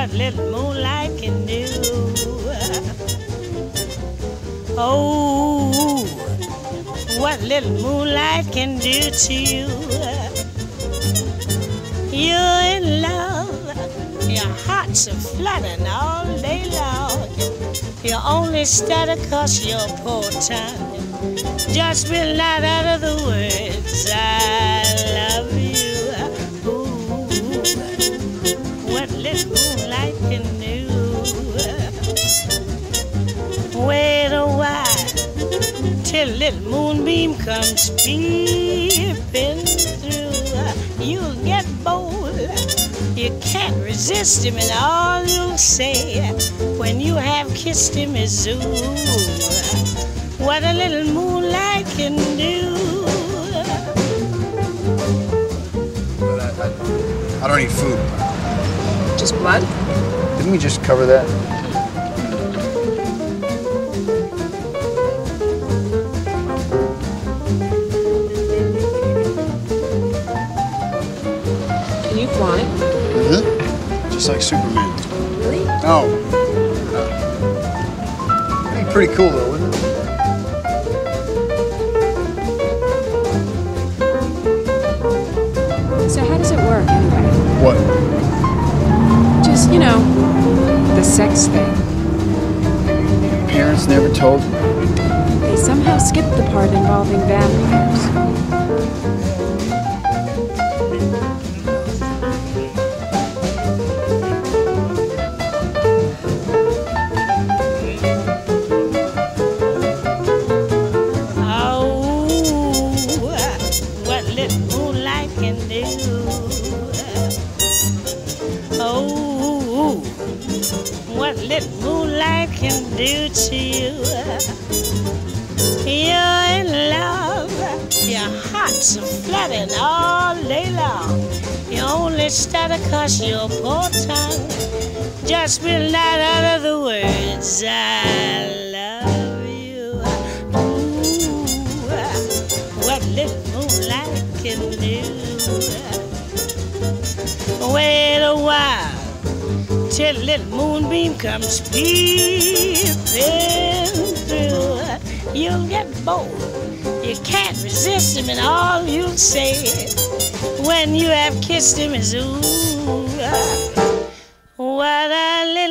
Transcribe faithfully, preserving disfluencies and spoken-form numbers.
what little moonlight can do. Oh, what little moonlight can do to you. You're in love, your heart's a flooding all day long. You only stutter 'cause your poor tongue just will not utter the words I love you. Ooh, what little moonlight can do. Wait a while till little moonbeam comes peeping through. You'll get bold, you can't resist him, and all you'll say when you have kissed him is ooh, what a little moonlight can do. But I, I, I don't eat food. Just blood? Didn't we just cover that? Can you fly? Mm-hmm. Just like Superman. Really? Oh. That'd be pretty cool though, wouldn't it? So how does it work anyway? What? Just, you know, the sex thing. Your parents never told you? They somehow skipped the part involving vampires. Oh, what little moonlight can do to you. You're in love, your heart's flooding all day long. You only stutter 'cause your poor tongue just will not utter the words I love you. Ooh, what little moonlight can do. Wait a while till little moonbeam comes peeping through. You'll get bored, you can't resist him, and all you'll say when you have kissed him is ooh, what a